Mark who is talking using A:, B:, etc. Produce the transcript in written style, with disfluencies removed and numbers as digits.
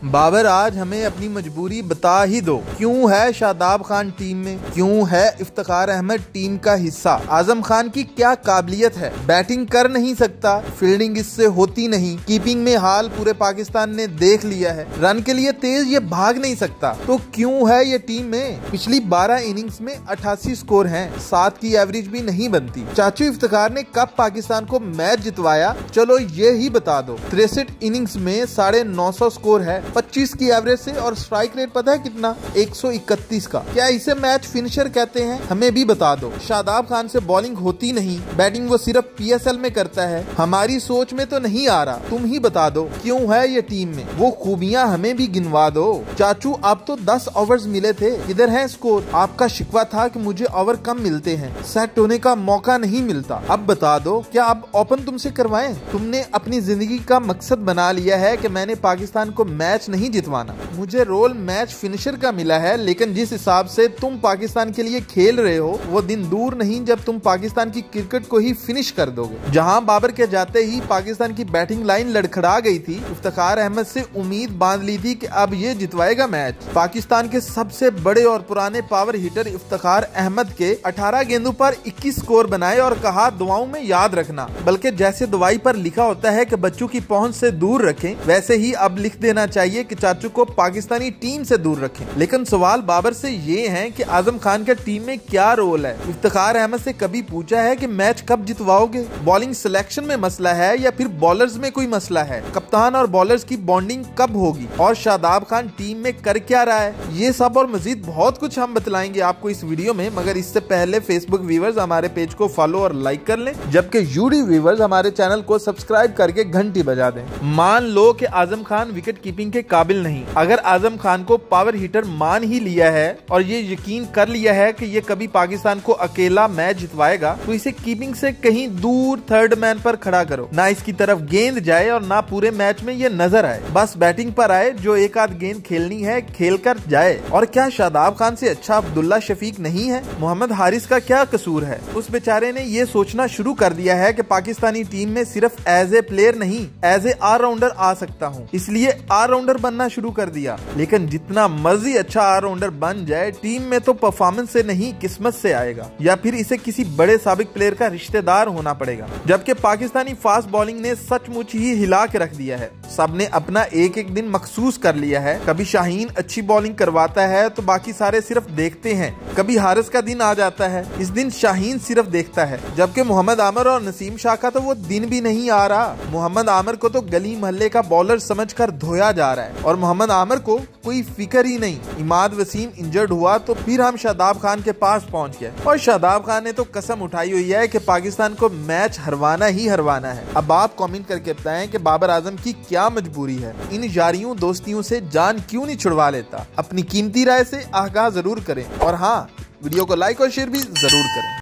A: बाबर आज हमें अपनी मजबूरी बता ही दो, क्यों है शादाब खान टीम में, क्यों है इफ्तिखार अहमद टीम का हिस्सा, आजम खान की क्या काबिलियत है, बैटिंग कर नहीं सकता, फील्डिंग इससे होती नहीं, कीपिंग में हाल पूरे पाकिस्तान ने देख लिया है, रन के लिए तेज ये भाग नहीं सकता, तो क्यों है ये टीम में। पिछली 12 इनिंग्स में 88 स्कोर हैं, 7 की एवरेज भी नहीं बनती। चाचू इफ्तिखार ने कब पाकिस्तान को मैच जितवाया, चलो ये ही बता दो। 63 इनिंग्स में 950 स्कोर है, 25 की एवरेज से, और स्ट्राइक रेट पता है कितना, 131 का। क्या इसे मैच फिनिशर कहते हैं, हमें भी बता दो। शादाब खान से बॉलिंग होती नहीं, बैटिंग वो सिर्फ PSL में करता है, हमारी सोच में तो नहीं आ रहा, तुम ही बता दो क्यों है ये टीम में, वो खूबियां हमें भी गिनवा दो। चाचू आप तो 10 ओवर्स मिले थे, किधर है स्कोर। आपका शिकवा था कि मुझे ओवर कम मिलते हैं, सेट होने का मौका नहीं मिलता। अब बता दो, क्या अब ओपन तुमसे करवाएं। तुमने अपनी जिंदगी का मकसद बना लिया है कि मैंने पाकिस्तान को मैच नहीं जितवाना, मुझे रोल मैच फिनिशर का मिला है, लेकिन जिस हिसाब से तुम पाकिस्तान के लिए खेल रहे हो वो दिन दूर नहीं जब तुम पाकिस्तान की क्रिकेट को ही फिनिश कर दोगे। जहां बाबर के जाते ही पाकिस्तान की बैटिंग लाइन लड़खड़ा गई थी, इफ्तिखार अहमद से उम्मीद बांध ली थी कि अब ये जितवाएगा मैच। पाकिस्तान के सबसे बड़े और पुराने पावर हिटर इफ्तिखार अहमद के 18 गेंदों पर 21 स्कोर बनाए और कहा दुआओं में याद रखना। बल्कि जैसे दवाई पर लिखा होता है कि बच्चों की पहुंच से दूर रखें, वैसे ही अब लिख देना चाहिए कि चाचू को पाकिस्तानी टीम से दूर रखें। लेकिन सवाल बाबर से ये है कि आजम खान के टीम में क्या रोल है। इफ्तिखार अहमद से कभी पूछा है कि मैच कब जितवाओगे। बॉलिंग सिलेक्शन में मसला है या फिर बॉलर्स में कोई मसला है, कप्तान और बॉलर्स की बॉन्डिंग कब होगी, और शादाब खान टीम में कर क्या रहा है। ये सब और मजीद बहुत कुछ हम बतलाएंगे आपको इस वीडियो में, मगर इससे पहले फेसबुक व्यूवर्स हमारे पेज को फॉलो और लाइक कर लें, जबकि यूट्यूब व्यूवर्स हमारे चैनल को सब्सक्राइब करके घंटी बजा दें। मान लो कि आजम खान विकेट कीपिंग के काबिल नहीं, अगर आजम खान को पावर हिटर मान ही लिया है और ये यकीन कर लिया है कि ये कभी पाकिस्तान को अकेला मैच जितवाएगा, तो इसे कीपिंग से कहीं दूर थर्ड मैन पर खड़ा करो, ना इसकी तरफ गेंद जाए और ना पूरे मैच में ये नजर आए, बस बैटिंग पर आए, जो एक आध गेंद खेलनी है खेल कर जाए। और क्या शादाब खान से अच्छा अब्दुल्ला शफीक नहीं है। मोहम्मद हारिस का क्या कसूर है, उस बेचारे ने ये सोचना शुरू कर दिया है कि पाकिस्तानी टीम में सिर्फ एज ए प्लेयर नहीं एज ए ऑलराउंडर आ सकता हूँ, इसलिए ऑलराउंडर बनना शुरू कर दिया। लेकिन जितना मर्जी अच्छा ऑलराउंडर बन जाए, टीम में तो परफॉर्मेंस से नहीं किस्मत से आएगा, या फिर इसे किसी बड़े साबिक प्लेयर का रिश्तेदार होना पड़ेगा। जबकि पाकिस्तानी फास्ट बॉलिंग ने सचमुच ही हिला के रख दिया है, सबने अपना एक एक दिन मखसूस कर लिया है। कभी शाहीन अच्छी बॉलिंग करवाता है तो बाकी सारे सिर्फ देखते हैं, कभी हारिस का दिन आ जाता है, इस दिन शाहीन सिर्फ देखता है, जबकि मोहम्मद आमिर और नसीम शाह का तो वो दिन भी नहीं आ रहा। मोहम्मद आमिर को तो गली मोहल्ले का बॉलर समझकर धोया जा रहा है, और मोहम्मद आमिर को कोई फिक्र ही नहीं। इमाद वसीम इंजर्ड हुआ तो फिर हम शादाब खान के पास पहुंच गए, और शादाब खान ने तो कसम उठाई हुई है कि पाकिस्तान को मैच हरवाना ही हरवाना है। अब आप कमेंट करके बताएं कि बाबर आजम की क्या मजबूरी है, इन यारियों दोस्तियों से जान क्यों नहीं छुड़वा लेता। अपनी कीमती राय से आगाह जरूर करें, और हाँ, वीडियो को लाइक और शेयर भी जरूर करें।